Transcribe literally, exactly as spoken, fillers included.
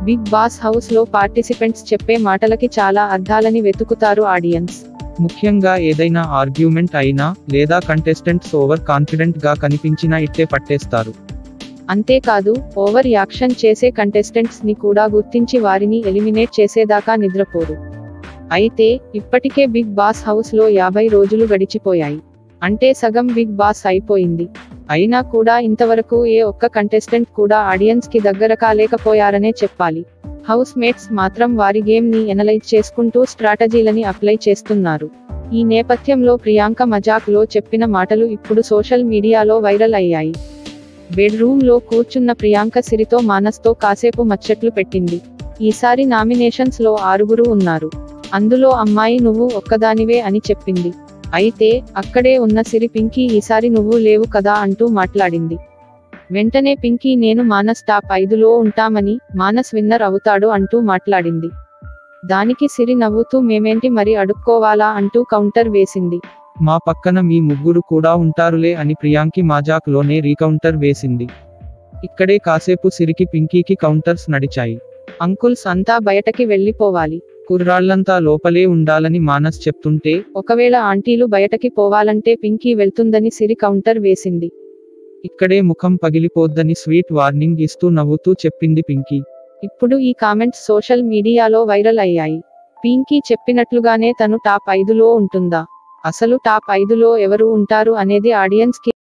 Big Boss house లో participants చెప్పే మాటలకి చాలా అర్థాలని వెతుకుతారు ఆడియన్స్. ముఖ్యంగా ఏదైనా ఆర్గ్యుమెంట్ అయినా లేదా కంటెస్టెంట్స్ ఓవర్ కాన్ఫిడెంట్ గా కనిపించినా ఇట్టే పట్టేస్తారు. అంతేకాదు, ఓవర్ యాక్షన్ చేసే కంటెస్టెంట్స్ ని కూడా గుర్తించి వారిని ఎలిమినేట్ చేసేదాకా నిద్రపోరు. అయితే ఇప్పటికే బిగ్ బాస్ హౌస్ లో యాభై రోజులు గడిచిపోయాయి. అంటే సగం బిగ్ బాస్ అయిపోయింది. అయినా కూడా ఇంతవరకు ఏ ఒక్క కంటెస్టెంట్ కూడా ఆడియన్స్ కి దగ్గర కాలేకపోయారనే చెప్పాలి. హౌస్ మేట్స్ మాత్రం వారి గేమ్ ని ఎనలైజ్ చేసుకుంటూ స్ట్రాటజీలని అప్లై చేస్తున్నారు. ఈ నేపథ్యంలో ప్రియాంక మజాక్ లో చెప్పిన మాటలు ఇప్పుడు సోషల్ మీడియాలో వైరల్ అయ్యాయి. బెడ్రూమ్ లో కూర్చున్న ప్రియాంక సిరితో మానస్తో కాసేపు ముచ్చట్లు పెట్టింది. ఈసారి నామినేషన్స్ లో ఆరుగురు ఉన్నారు. అందులో అమ్మాయి నువ్వు ఒక్కదానివే అని చెప్పింది. అయితే అక్కడే ఉన్న సిరి పింకీ ఈసారి నువ్వు లేవు కదా అంటూ మాట్లాడింది. వెంటనే పింకీ నేను మానస్ టాప్ ఐదులో ఉంటామని, మానస్ విన్నర్ అవుతాడు అంటూ మాట్లాడింది. దానికి సిరి నవ్వుతూ మేమేంటి మరి అడుక్కోవాలా అంటూ కౌంటర్ వేసింది. మా పక్కన మీ ముగ్గురు కూడా ఉంటారులే అని ప్రియాంకి మజాక్ లోనే రీకౌంటర్ వేసింది. ఇక్కడే కాసేపు సిరికి పింకీకి కౌంటర్స్ నడిచాయి. అంకుల్స్ అంతా బయటకి వెళ్ళిపోవాలి, కుర్రాళ్లంతా లోపలే ఉండాలని మానస్ చెప్తుంటే, ఒకవేళ ఆంటీలు బయటకి పోవాలంటే పింకీ వెళ్తుందని సిరి కౌంటర్ వేసింది. ఇక్కడే ముఖం పగిలిపోద్దని స్వీట్ వార్నింగ్ ఇస్తూ నవ్వుతూ చెప్పింది పింకీ. ఇప్పుడు ఈ కామెంట్స్ సోషల్ మీడియాలో వైరల్ అయ్యాయి. పింకీ చెప్పినట్లుగానే తను టాప్ ఐదులో ఉంటుందా? అసలు టాప్ ఐదులో ఎవరు ఉంటారు అనేది ఆడియన్స్ కి